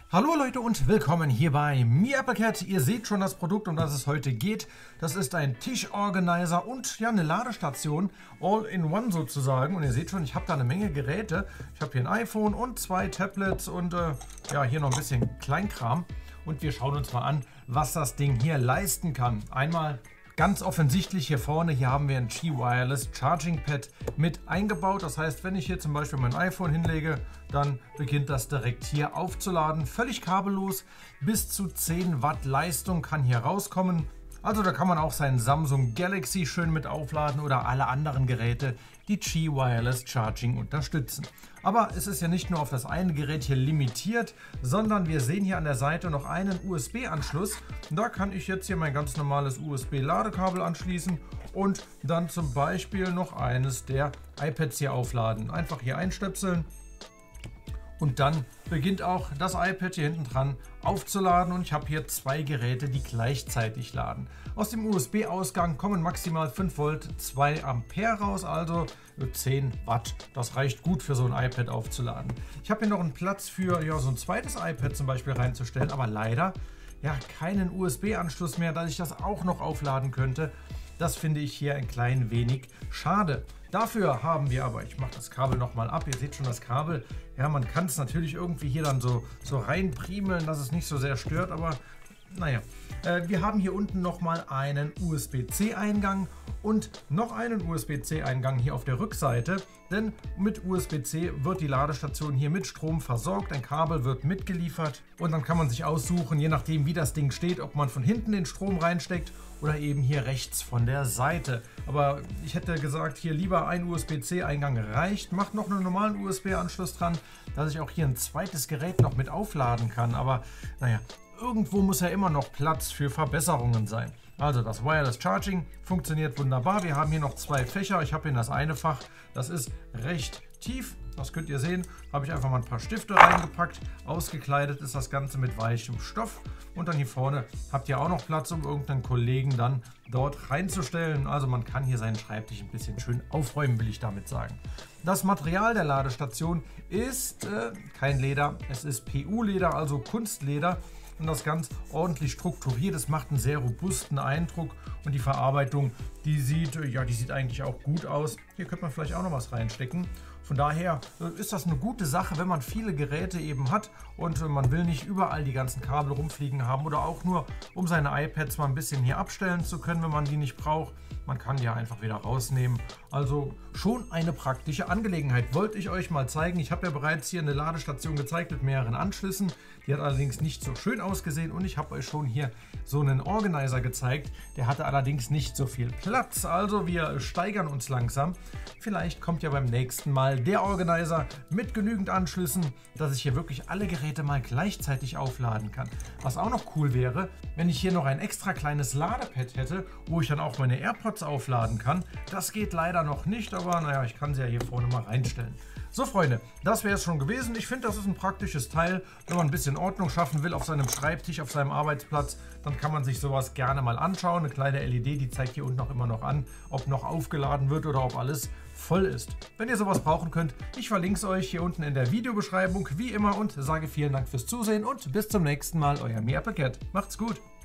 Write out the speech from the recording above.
Hallo Leute und willkommen hier bei MeAppleCat. Ihr seht schon das Produkt, um das es heute geht. Das ist ein Tischorganizer und ja eine Ladestation, all in one sozusagen. Und ihr seht schon, ich habe da eine Menge Geräte. Ich habe hier ein iPhone und zwei Tablets und ja hier noch ein bisschen Kleinkram. Und wir schauen uns mal an, was das Ding hier leisten kann. Einmal ganz offensichtlich hier vorne, hier haben wir ein Qi Wireless Charging Pad mit eingebaut. Das heißt, wenn ich hier zum Beispiel mein iPhone hinlege, dann beginnt das direkt hier aufzuladen. Völlig kabellos, bis zu 10 Watt Leistung kann hier rauskommen. Also da kann man auch seinen Samsung Galaxy schön mit aufladen oder alle anderen Geräte, die Qi Wireless Charging unterstützen. Aber es ist ja nicht nur auf das eine Gerät hier limitiert, sondern wir sehen hier an der Seite noch einen USB-Anschluss. Da kann ich jetzt hier mein ganz normales USB-Ladekabel anschließen und dann zum Beispiel noch eines der iPads hier aufladen. Einfach hier einstöpseln. Und dann beginnt auch das iPad hier hinten dran aufzuladen und ich habe hier zwei Geräte, die gleichzeitig laden. Aus dem USB-Ausgang kommen maximal 5 Volt, 2 Ampere raus, also 10 Watt. Das reicht gut für so ein iPad aufzuladen. Ich habe hier noch einen Platz für ja, so ein zweites iPad zum Beispiel reinzustellen, aber leider ja keinen USB-Anschluss mehr, dass ich das auch noch aufladen könnte. Das finde ich hier ein klein wenig schade. Dafür haben wir aber, ich mache das Kabel nochmal ab, ihr seht schon das Kabel, ja man kann es natürlich irgendwie hier dann so reinpriemeln, dass es nicht so sehr stört, aber naja. Wir haben hier unten nochmal einen USB-C-Eingang und noch einen USB-C-Eingang hier auf der Rückseite, denn mit USB-C wird die Ladestation hier mit Strom versorgt, ein Kabel wird mitgeliefert und dann kann man sich aussuchen, je nachdem wie das Ding steht, ob man von hinten den Strom reinsteckt oder eben hier rechts von der Seite. Aber ich hätte gesagt, hier lieber ein USB-C-Eingang reicht, macht noch einen normalen USB-Anschluss dran, dass ich auch hier ein zweites Gerät noch mit aufladen kann, aber naja. Irgendwo muss ja immer noch Platz für Verbesserungen sein. Also das Wireless Charging funktioniert wunderbar. Wir haben hier noch zwei Fächer. Ich habe hier das eine Fach, das ist recht tief. Das könnt ihr sehen. Habe ich einfach mal ein paar Stifte reingepackt. Ausgekleidet ist das Ganze mit weichem Stoff. Und dann hier vorne habt ihr auch noch Platz, um irgendeinen Kollegen dann dort reinzustellen. Also man kann hier seinen Schreibtisch ein bisschen schön aufräumen, will ich damit sagen. Das Material der Ladestation ist kein Leder. Es ist PU-Leder, also Kunstleder. Und das ganz ordentlich strukturiert. Es macht einen sehr robusten Eindruck und die Verarbeitung, die sieht eigentlich auch gut aus. Hier könnte man vielleicht auch noch was reinstecken. Von daher ist das eine gute Sache, wenn man viele Geräte eben hat und man will nicht überall die ganzen Kabel rumfliegen haben oder auch nur, um seine iPads mal ein bisschen hier abstellen zu können, wenn man die nicht braucht. Man kann die ja einfach wieder rausnehmen. Also schon eine praktische Angelegenheit. Wollte ich euch mal zeigen. Ich habe ja bereits hier eine Ladestation gezeigt mit mehreren Anschlüssen. Die hat allerdings nicht so schön ausgesehen und ich habe euch schon hier so einen Organizer gezeigt. Der hatte allerdings nicht so viel Platz. Also wir steigern uns langsam. Vielleicht kommt ja beim nächsten Mal der Organizer mit genügend Anschlüssen, dass ich hier wirklich alle Geräte mal gleichzeitig aufladen kann. Was auch noch cool wäre, wenn ich hier noch ein extra kleines Ladepad hätte, wo ich dann auch meine AirPods aufladen kann. Das geht leider noch nicht, aber naja, ich kann sie ja hier vorne mal reinstellen. So Freunde, das wäre es schon gewesen. Ich finde, das ist ein praktisches Teil. Wenn man ein bisschen Ordnung schaffen will auf seinem Schreibtisch, auf seinem Arbeitsplatz, dann kann man sich sowas gerne mal anschauen. Eine kleine LED, die zeigt hier unten auch immer noch an, ob noch aufgeladen wird oder ob alles voll ist. Wenn ihr sowas brauchen könnt, ich verlinke es euch hier unten in der Videobeschreibung, wie immer, und sage vielen Dank fürs Zusehen und bis zum nächsten Mal, euer MeAppleCat. Macht's gut!